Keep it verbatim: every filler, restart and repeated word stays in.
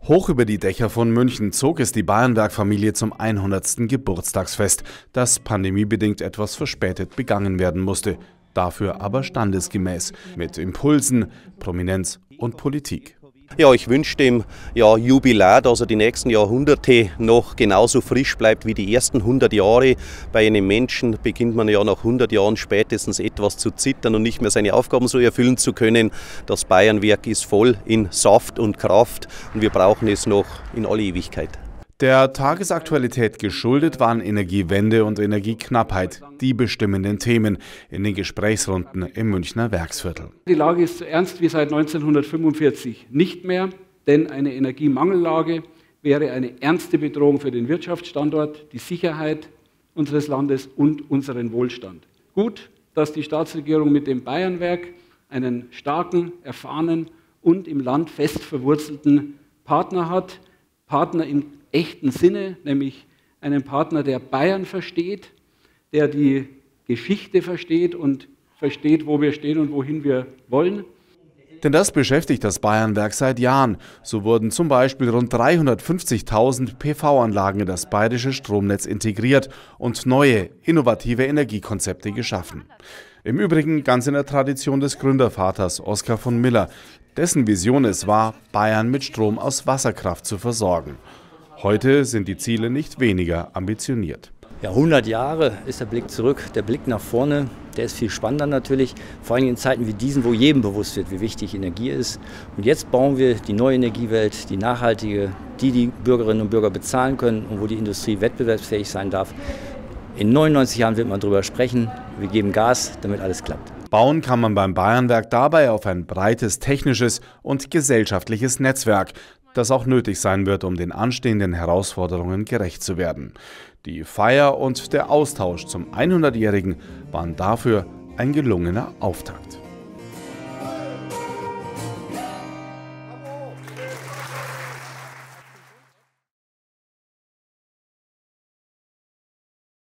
Hoch über die Dächer von München zog es die Bayernwerk-Familie zum hundertsten Geburtstagsfest, das pandemiebedingt etwas verspätet begangen werden musste, dafür aber standesgemäß, mit Impulsen, Prominenz und Politik. Ja, ich wünsche dem ja, Jubilar, dass er die nächsten Jahrhunderte noch genauso frisch bleibt wie die ersten hundert Jahre. Bei einem Menschen beginnt man ja nach hundert Jahren spätestens etwas zu zittern und nicht mehr seine Aufgaben so erfüllen zu können. Das Bayernwerk ist voll in Saft und Kraft und wir brauchen es noch in alle Ewigkeit. Der Tagesaktualität geschuldet waren Energiewende und Energieknappheit die bestimmenden Themen in den Gesprächsrunden im Münchner Werksviertel. Die Lage ist so ernst wie seit neunzehnhundertfünfundvierzig nicht mehr, denn eine Energiemangellage wäre eine ernste Bedrohung für den Wirtschaftsstandort, die Sicherheit unseres Landes und unseren Wohlstand. Gut, dass die Staatsregierung mit dem Bayernwerk einen starken, erfahrenen und im Land fest verwurzelten Partner hat. Partner im echten Sinne, nämlich einen Partner, der Bayern versteht, der die Geschichte versteht und versteht, wo wir stehen und wohin wir wollen. Denn das beschäftigt das Bayernwerk seit Jahren. So wurden zum Beispiel rund dreihundertfünfzigtausend P V-Anlagen in das bayerische Stromnetz integriert und neue, innovative Energiekonzepte geschaffen. Im Übrigen ganz in der Tradition des Gründervaters Oskar von Miller, dessen Vision es war, Bayern mit Strom aus Wasserkraft zu versorgen. Heute sind die Ziele nicht weniger ambitioniert. Ja, hundert Jahre ist der Blick zurück, der Blick nach vorne, der ist viel spannender natürlich, vor allem in Zeiten wie diesen, wo jedem bewusst wird, wie wichtig Energie ist. Und jetzt bauen wir die neue Energiewelt, die nachhaltige, die die Bürgerinnen und Bürger bezahlen können und wo die Industrie wettbewerbsfähig sein darf. In neunundneunzig Jahren wird man darüber sprechen, wir geben Gas, damit alles klappt. Bauen kann man beim Bayernwerk dabei auf ein breites technisches und gesellschaftliches Netzwerk, das auch nötig sein wird, um den anstehenden Herausforderungen gerecht zu werden. Die Feier und der Austausch zum hundertjährigen waren dafür ein gelungener Auftakt.